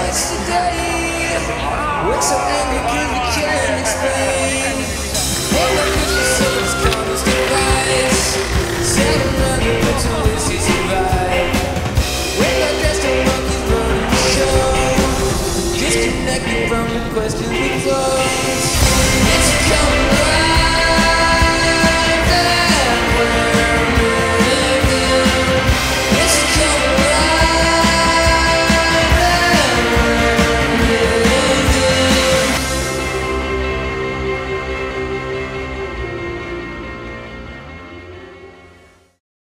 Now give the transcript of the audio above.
yesterday. We're so angry 'cause we can't explain. Hey, my Christmas songs come as device. Set another mental list to survive. We got dressed up monkeys running the show. Disconnected from the questions we